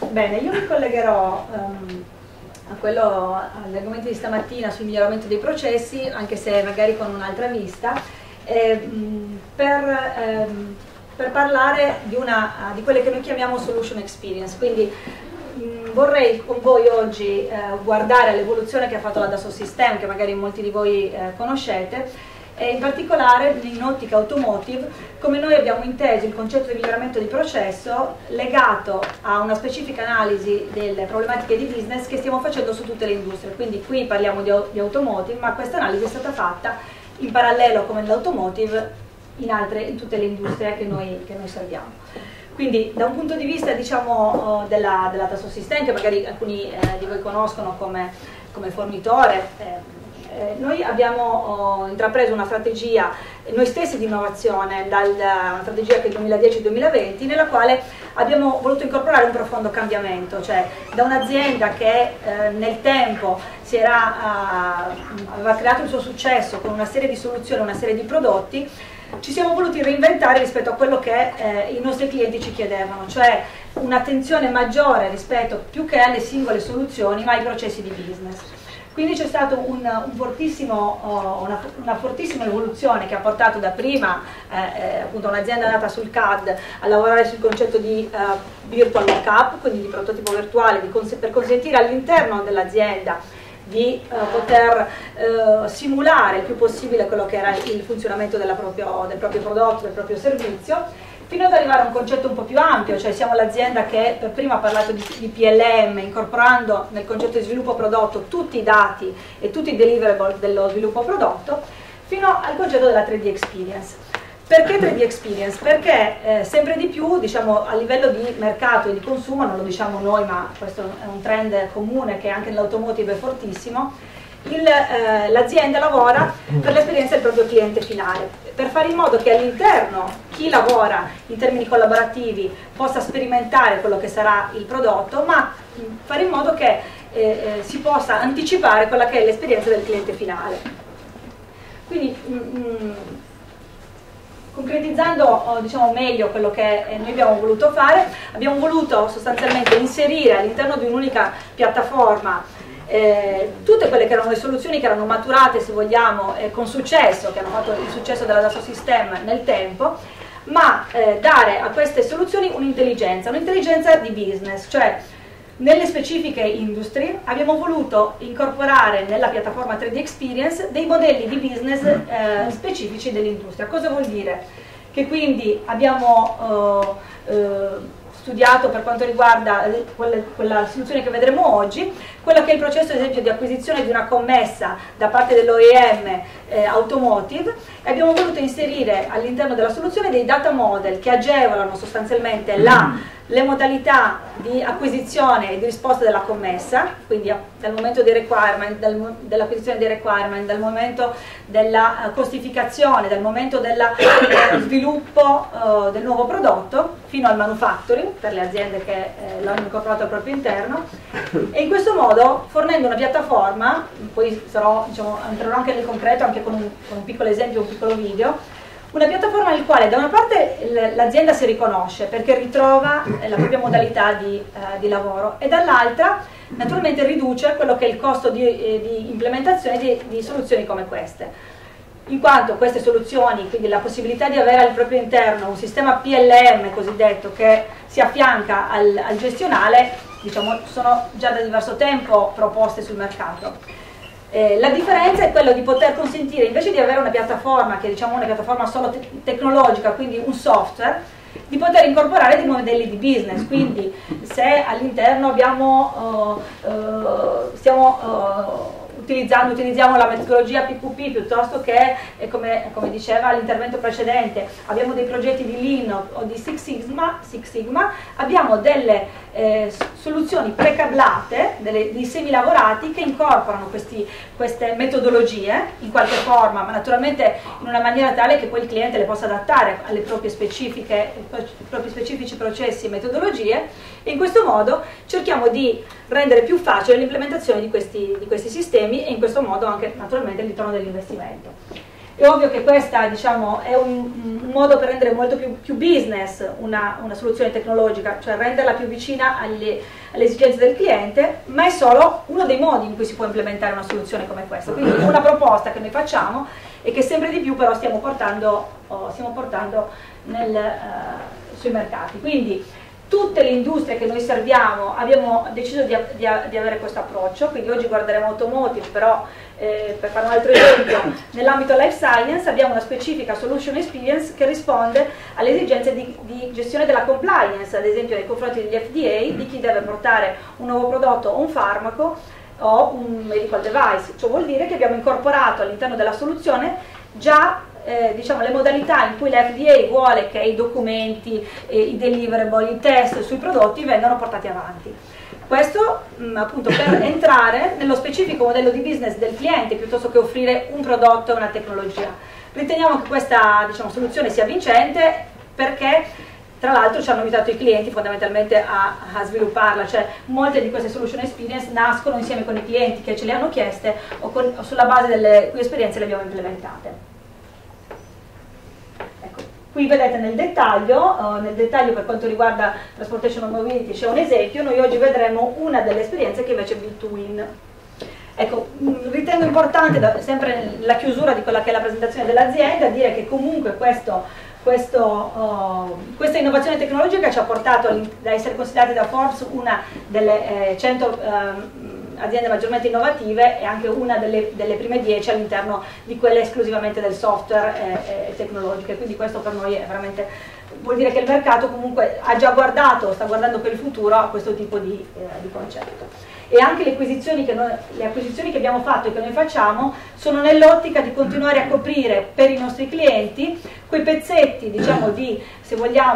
Bene, io mi collegherò agli argomenti di stamattina sul miglioramento dei processi, anche se magari con un'altra vista, per parlare di quelle che noi chiamiamo solution experience. Quindi vorrei con voi oggi guardare all'evoluzione che ha fatto la Dassault Systèmes, che magari molti di voi conoscete, e in particolare in ottica automotive, come noi abbiamo inteso il concetto di miglioramento di processo legato a una specifica analisi delle problematiche di business che stiamo facendo su tutte le industrie. Quindi qui parliamo di automotive, ma questa analisi è stata fatta in parallelo, come nell'automotive, in tutte le industrie che noi serviamo. Quindi da un punto di vista, diciamo, della Dassault Systèmes, che magari alcuni di voi conoscono come fornitore, noi abbiamo intrapreso una strategia noi stessi di innovazione, una strategia che è 2010-2020, nella quale abbiamo voluto incorporare un profondo cambiamento, cioè da un'azienda che nel tempo aveva creato il suo successo con una serie di soluzioni, una serie di prodotti, ci siamo voluti reinventare rispetto a quello che i nostri clienti ci chiedevano, cioè un'attenzione maggiore rispetto più che alle singole soluzioni, ma ai processi di business. Quindi c'è stata una fortissima evoluzione che ha portato dapprima appunto un'azienda nata sul CAD a lavorare sul concetto di virtual mock-up, quindi di prototipo virtuale, per consentire all'interno dell'azienda di poter simulare il più possibile quello che era il funzionamento del proprio prodotto, del proprio servizio, fino ad arrivare a un concetto un po' più ampio, cioè siamo l'azienda che per prima ha parlato di PLM, incorporando nel concetto di sviluppo prodotto tutti i dati e tutti i deliverable dello sviluppo prodotto, fino al concetto della 3D Experience. Perché 3D Experience? Perché sempre di più, diciamo, a livello di mercato e di consumo, non lo diciamo noi, ma questo è un trend comune che anche nell'automotive è fortissimo, l'azienda lavora per l'esperienza del proprio cliente finale, per fare in modo che all'interno chi lavora in termini collaborativi possa sperimentare quello che sarà il prodotto, ma fare in modo che si possa anticipare quella che è l'esperienza del cliente finale. Quindi concretizzando diciamo, meglio quello che noi abbiamo voluto fare, abbiamo voluto sostanzialmente inserire all'interno di un'unica piattaforma tutte quelle che erano le soluzioni che erano maturate, se vogliamo, con successo, che hanno fatto il successo della Dassault Systèmes nel tempo, ma dare a queste soluzioni un'intelligenza di business, cioè nelle specifiche industrie abbiamo voluto incorporare nella piattaforma 3D Experience dei modelli di business specifici dell'industria. Cosa vuol dire? Che quindi abbiamo studiato per quanto riguarda quella soluzione che vedremo oggi, quello che è il processo ad esempio di acquisizione di una commessa da parte dell'OEM automotive, e abbiamo voluto inserire all'interno della soluzione dei data model che agevolano sostanzialmente le modalità di acquisizione e di risposta della commessa, quindi dal momento dei requirement, dell'acquisizione dei requirement, dal momento della costificazione, dal momento dello sviluppo del nuovo prodotto, fino al manufacturing per le aziende che l'hanno incorporato al proprio interno, e in questo modo fornendo una piattaforma, poi entrerò anche nel concreto anche con un piccolo esempio, un piccolo video, una piattaforma nel quale da una parte l'azienda si riconosce perché ritrova la propria modalità di lavoro, e dall'altra naturalmente riduce quello che è il costo di implementazione di soluzioni come queste, in quanto queste soluzioni, quindi la possibilità di avere al proprio interno un sistema PLM cosiddetto che si affianca al gestionale, diciamo, sono già da diverso tempo proposte sul mercato. La differenza è quella di poter consentire, invece di avere una piattaforma che è diciamo una piattaforma solo tecnologica, quindi un software, di poter incorporare dei modelli di business. Quindi se all'interno utilizziamo la metodologia PQP piuttosto che, come diceva l'intervento precedente, abbiamo dei progetti di Lean o di Six Sigma, abbiamo delle soluzioni precablate, dei semilavorati che incorporano queste metodologie in qualche forma, ma naturalmente in una maniera tale che poi il cliente le possa adattare ai propri specifici processi e metodologie, e in questo modo cerchiamo di rendere più facile l'implementazione di questi sistemi, e in questo modo anche naturalmente il ritorno dell'investimento. È ovvio che questa, diciamo, è un modo per rendere molto più business una soluzione tecnologica, cioè renderla più vicina alle esigenze del cliente, ma è solo uno dei modi in cui si può implementare una soluzione come questa. Quindi una proposta che noi facciamo e che sempre di più però stiamo portando sui mercati. Quindi tutte le industrie che noi serviamo abbiamo deciso di avere questo approccio, quindi oggi guarderemo automotive, però per fare un altro esempio, nell'ambito life science abbiamo una specifica solution experience che risponde alle esigenze di gestione della compliance, ad esempio nei confronti degli FDA, di chi deve portare un nuovo prodotto o un farmaco o un medical device. Ciò vuol dire che abbiamo incorporato all'interno della soluzione già diciamo, le modalità in cui la FDA vuole che i documenti, i deliverable, i test sui prodotti vengano portati avanti. Questo appunto per entrare nello specifico modello di business del cliente piuttosto che offrire un prodotto e una tecnologia. Riteniamo che questa, diciamo, soluzione sia vincente perché tra l'altro ci hanno invitato i clienti fondamentalmente a svilupparla, cioè molte di queste solution experience nascono insieme con i clienti che ce le hanno chieste o sulla base delle cui esperienze le abbiamo implementate. Qui vedete nel dettaglio per quanto riguarda Transportation and Mobility c'è un esempio, noi oggi vedremo una delle esperienze che invece è B2Win. Ecco, ritengo importante, sempre nella chiusura di quella che è la presentazione dell'azienda, dire che comunque questa innovazione tecnologica ci ha portato ad essere considerati da Forbes una delle 100 aziende maggiormente innovative e anche una delle prime 10 all'interno di quelle esclusivamente del software e tecnologiche, quindi questo per noi è veramente, vuol dire che il mercato comunque ha già guardato, sta guardando per il futuro a questo tipo di concetto. E anche le acquisizioni che abbiamo fatto e che noi facciamo sono nell'ottica di continuare a coprire per i nostri clienti quei pezzetti, diciamo, di, se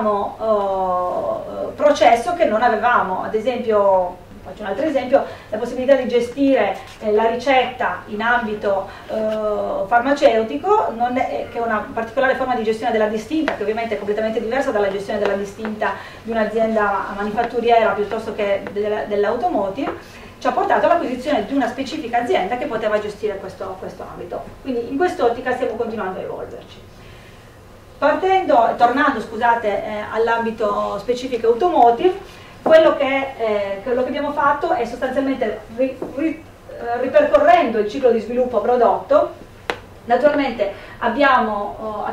vogliamo, processo che non avevamo. Ad esempio, faccio un altro esempio, la possibilità di gestire la ricetta in ambito farmaceutico, che è una particolare forma di gestione della distinta, che ovviamente è completamente diversa dalla gestione della distinta di un'azienda manifatturiera piuttosto che dell'automotive, ci ha portato all'acquisizione di una specifica azienda che poteva gestire questo ambito. Quindi in quest'ottica stiamo continuando a evolverci. Tornando all'ambito specifico automotive, quello che abbiamo fatto è sostanzialmente ripercorrendo il ciclo di sviluppo prodotto. Naturalmente abbiamo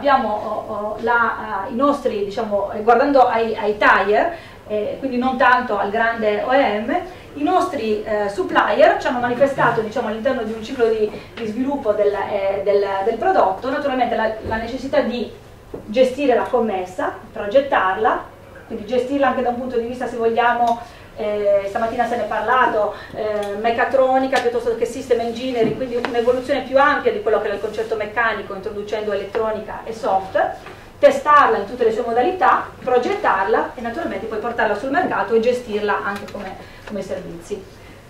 i nostri, diciamo, guardando ai tire, quindi non tanto al grande OEM, i nostri supplier ci hanno manifestato, diciamo, all'interno di un ciclo di sviluppo del prodotto, naturalmente la necessità di gestire la commessa, progettarla, quindi gestirla anche da un punto di vista, se vogliamo, stamattina se ne è parlato, meccatronica piuttosto che system engineering, quindi un'evoluzione più ampia di quello che era il concetto meccanico, introducendo elettronica e software, testarla in tutte le sue modalità, progettarla e naturalmente poi portarla sul mercato e gestirla anche come servizi.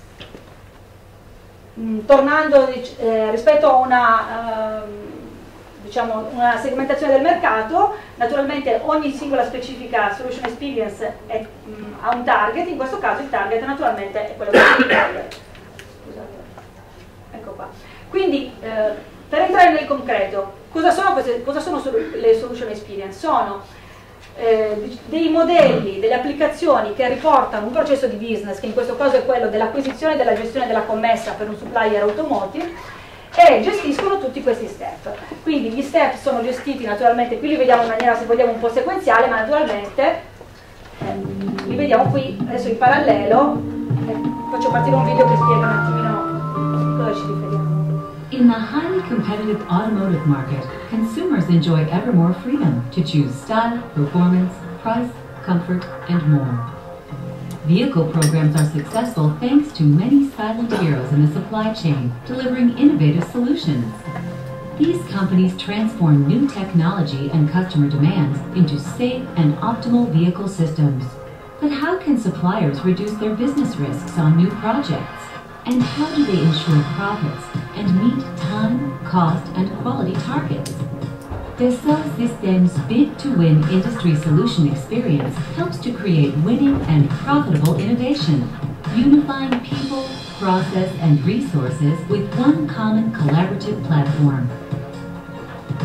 Tornando rispetto a una segmentazione del mercato, naturalmente ogni singola specifica solution experience ha un target, in questo caso il target naturalmente è quello che è il target. Scusate. Ecco qua. Quindi per entrare nel concreto, cosa sono le solution experience? Sono dei modelli, delle applicazioni che riportano un processo di business, che in questo caso è quello dell'acquisizione e della gestione della commessa per un supplier automotive, e gestiscono tutti questi step. Quindi gli step sono gestiti naturalmente, qui li vediamo in maniera, se vogliamo, un po' sequenziale, ma naturalmente li vediamo qui adesso in parallelo. Faccio partire un video che spiega un attimino cosa ci riferiamo. In the highly competitive automotive market, consumers enjoy ever more freedom to choose style, performance, price, comfort, and more. Vehicle programs are successful thanks to many silent heroes in the supply chain, delivering innovative solutions. These companies transform new technology and customer demands into safe and optimal vehicle systems. But how can suppliers reduce their business risks on new projects? And how do they ensure profits and meet time, cost, and quality targets? Dassault Systèmes' Bid-to-Win industry solution experience helps to create winning and profitable innovation, unifying people, process, and resources with one common collaborative platform.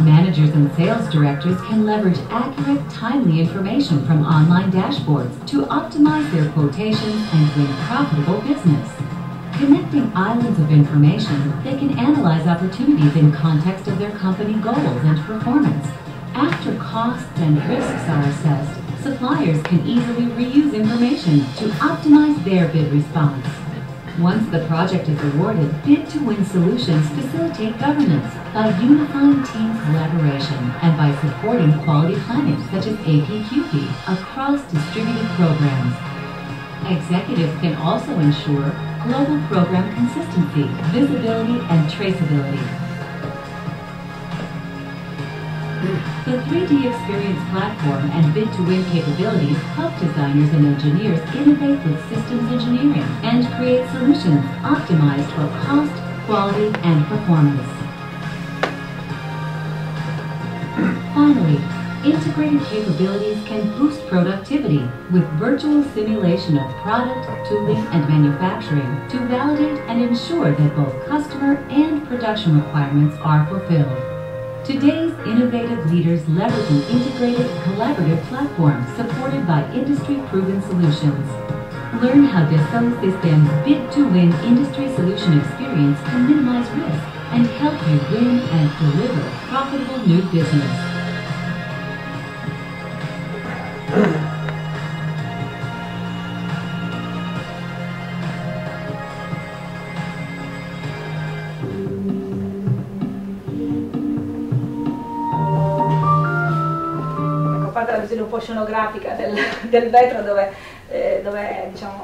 Managers and sales directors can leverage accurate, timely information from online dashboards to optimize their quotations and win profitable business. Connecting islands of information, they can analyze opportunities in context of their company goals and performance. After costs and risks are assessed, suppliers can easily reuse information to optimize their bid response. Once the project is awarded, bid-to-win solutions facilitate governance by unifying team collaboration and by supporting quality planning such as APQP across distributed programs. Executives can also ensure global program consistency, visibility, and traceability. The 3D Experience platform and bid-to-win capabilities help designers and engineers innovate with systems engineering and create solutions optimized for cost, quality, and performance. Finally, integrated capabilities can boost productivity with virtual simulation of product, tooling, and manufacturing to validate and ensure that both customer and production requirements are fulfilled. Today's innovative leaders leverage an integrated, collaborative platform supported by industry-proven solutions. Learn how Dassault Systèmes' bid-to-win industry solution experience can minimize risk and help you win and deliver profitable new business. La visione un po' scenografica del vetro dove diciamo,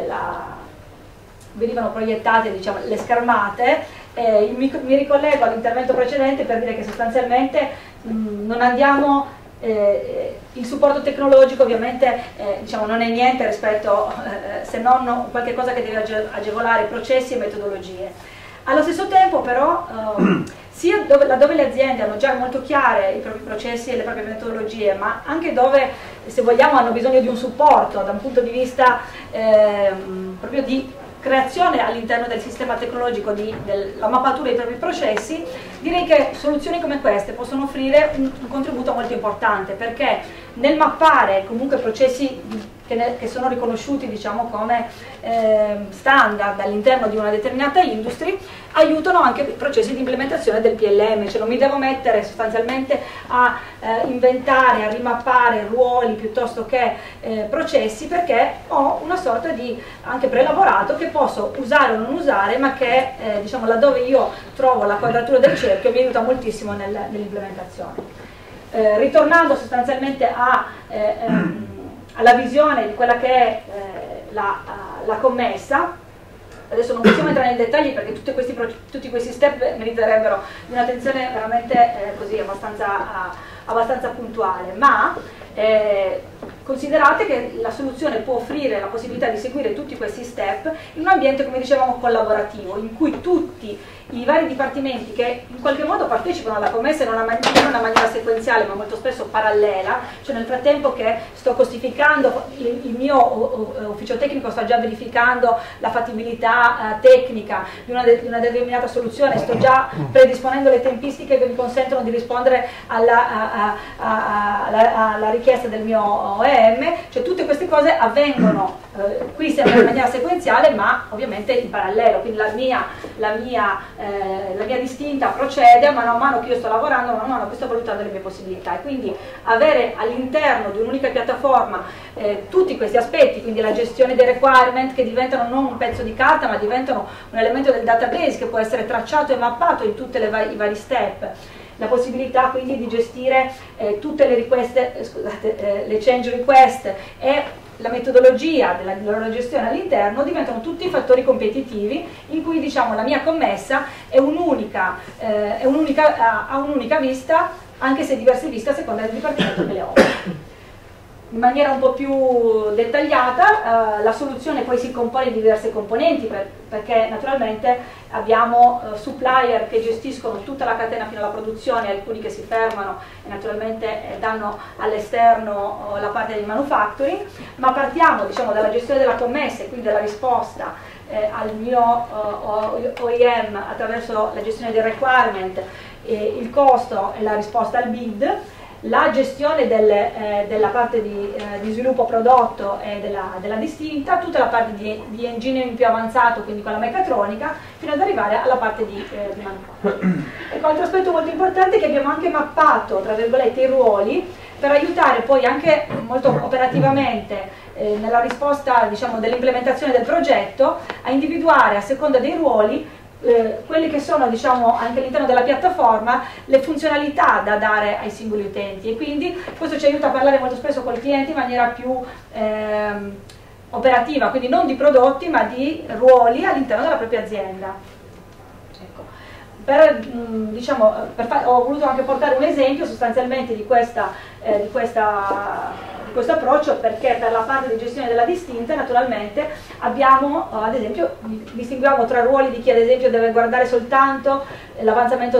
venivano proiettate, diciamo, le schermate. Mi ricollego all'intervento precedente per dire che sostanzialmente non andiamo, il supporto tecnologico ovviamente diciamo, non è niente rispetto se non qualche cosa che deve agevolare processi e metodologie. Allo stesso tempo però sia laddove le aziende hanno già molto chiare i propri processi e le proprie metodologie, ma anche dove, se vogliamo, hanno bisogno di un supporto da un punto di vista proprio di creazione all'interno del sistema tecnologico della mappatura dei propri processi, direi che soluzioni come queste possono offrire un contributo molto importante, perché nel mappare comunque processi che sono riconosciuti, diciamo, come standard all'interno di una determinata industria, aiutano anche i processi di implementazione del PLM, cioè non mi devo mettere sostanzialmente a inventare, a rimappare ruoli piuttosto che processi, perché ho una sorta di anche preelaborato che posso usare o non usare, ma che diciamo, laddove io trovo la quadratura del cerchio mi aiuta moltissimo nell'implementazione. Ritornando sostanzialmente alla visione di quella che è la commessa, adesso non possiamo entrare nei dettagli perché tutti questi step meriterebbero di un'attenzione veramente così abbastanza puntuale, ma considerate che la soluzione può offrire la possibilità di seguire tutti questi step in un ambiente, come dicevamo, collaborativo, in cui tutti i vari dipartimenti che in qualche modo partecipano alla commessa in una maniera sequenziale, ma molto spesso parallela, cioè nel frattempo che sto costificando, il mio ufficio tecnico sta già verificando la fattibilità tecnica di una determinata soluzione, sto già predisponendo le tempistiche che mi consentono di rispondere alla richiesta del mio OEM, cioè tutte queste cose avvengono qui sempre in maniera sequenziale, ma ovviamente in parallelo, quindi la mia distinta procede mano a mano che io sto lavorando, mano a mano che sto valutando le mie possibilità, e quindi avere all'interno di un'unica piattaforma tutti questi aspetti, quindi la gestione dei requirement che diventano non un pezzo di carta ma diventano un elemento del database che può essere tracciato e mappato in tutti i vari step, la possibilità quindi di gestire tutte le le change request e la metodologia della loro gestione all'interno diventano tutti fattori competitivi in cui, diciamo, la mia commessa ha un'unica vista, anche se diverse viste a seconda del dipartimento che le offre. In maniera un po' più dettagliata, la soluzione poi si compone di diverse componenti, perché naturalmente abbiamo supplier che gestiscono tutta la catena fino alla produzione, alcuni che si fermano e naturalmente danno all'esterno la parte del manufacturing, ma partiamo, diciamo, dalla gestione della commessa e quindi della risposta al mio OEM attraverso la gestione dei requirement il costo e la risposta al bid, la gestione della parte di sviluppo prodotto e della distinta, tutta la parte di engineering più avanzato, quindi con la meccatronica, fino ad arrivare alla parte di manufattura. Ecco, altro aspetto molto importante è che abbiamo anche mappato, tra virgolette, i ruoli per aiutare poi anche molto operativamente nella risposta, diciamo, dell'implementazione del progetto, a individuare a seconda dei ruoli quelli che sono, diciamo, anche all'interno della piattaforma le funzionalità da dare ai singoli utenti, e quindi questo ci aiuta a parlare molto spesso col cliente in maniera più operativa, quindi non di prodotti ma di ruoli all'interno della propria azienda. Ecco. Ho voluto anche portare un esempio sostanzialmente di questo approccio, perché per la parte di gestione della distinta naturalmente abbiamo, ad esempio, distinguiamo tra ruoli di chi ad esempio deve guardare soltanto l'avanzamento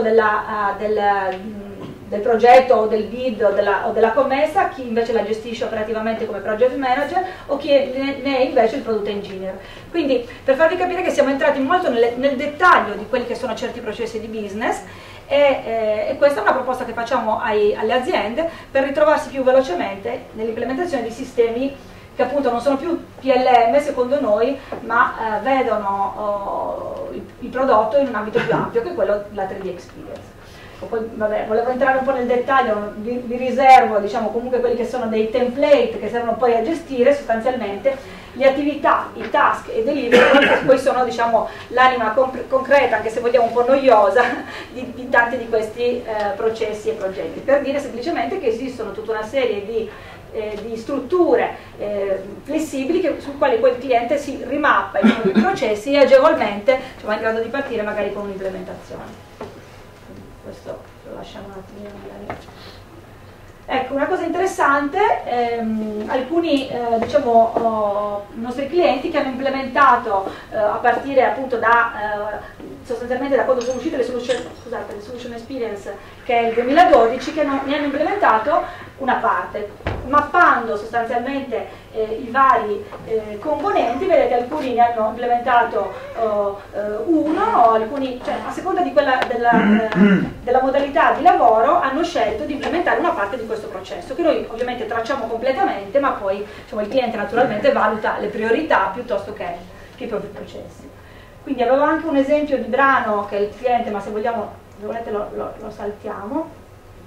del progetto o del bid o della commessa, chi invece la gestisce operativamente come project manager o chi ne è invece il product engineer. Quindi per farvi capire che siamo entrati molto nel dettaglio di quelli che sono certi processi di business, e questa è una proposta che facciamo alle aziende per ritrovarsi più velocemente nell'implementazione di sistemi che appunto non sono più PLM secondo noi, ma vedono il prodotto in un ambito più ampio, che è quello della 3D Experience. Poi, vabbè, volevo entrare un po' nel dettaglio, vi riservo, diciamo, comunque quelli che sono dei template che servono poi a gestire sostanzialmente le attività, i task e i delivery, che poi sono, diciamo, l'anima concreta, anche se vogliamo un po' noiosa, di tanti di questi processi e progetti, per dire semplicemente che esistono tutta una serie di strutture flessibili su quali poi il cliente si rimappa i propri processi e agevolmente, diciamo, è in grado di partire magari con un'implementazione. Questo lo lasciamo un attimino magari. Ecco, una cosa interessante, alcuni nostri clienti che hanno implementato a partire appunto sostanzialmente da quando sono uscite le Solution Experience, che è il 2012, che ne hanno implementato una parte, mappando sostanzialmente i vari componenti. Vedete, alcuni ne hanno implementato uno, alcuni, cioè, a seconda di della modalità di lavoro, hanno scelto di implementare una parte di questo processo, che noi ovviamente tracciamo completamente, ma poi, diciamo, il cliente naturalmente valuta le priorità piuttosto che i propri processi. Quindi avevo anche un esempio di brano che è il cliente, ma se volete lo saltiamo.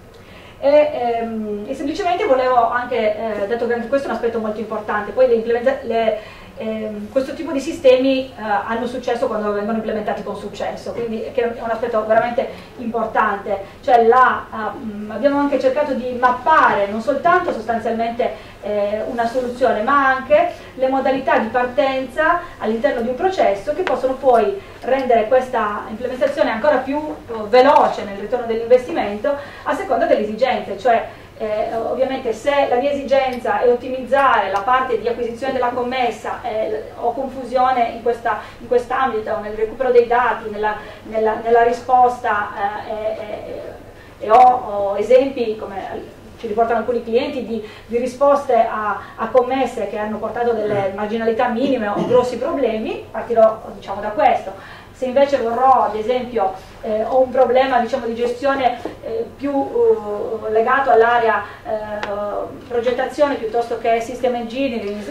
E semplicemente volevo anche, detto che anche questo è un aspetto molto importante, poi questo tipo di sistemi hanno successo quando vengono implementati con successo, quindi che è un aspetto veramente importante, cioè abbiamo anche cercato di mappare non soltanto sostanzialmente una soluzione, ma anche le modalità di partenza all'interno di un processo che possono poi rendere questa implementazione ancora più veloce nel ritorno dell'investimento a seconda delle esigenze, cioè ovviamente se la mia esigenza è ottimizzare la parte di acquisizione della commessa, ho confusione in quest'ambito, nel recupero dei dati, nella risposta, e ho esempi come ci riportano alcuni clienti di risposte a commesse che hanno portato delle marginalità minime o grossi problemi, partirò, diciamo, da questo. Se invece vorrò, ad esempio, ho un problema, diciamo, di gestione più legato all'area progettazione piuttosto che system engineering,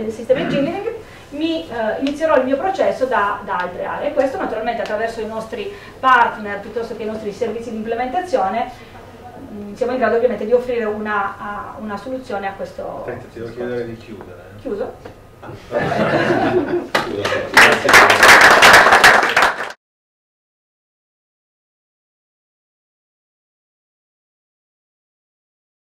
inizierò il mio processo da altre aree, e questo naturalmente attraverso i nostri partner piuttosto che i nostri servizi di implementazione siamo in grado ovviamente di offrire una soluzione a questo. Aspetta, ti devo chiedere di chiudere. Chiuso?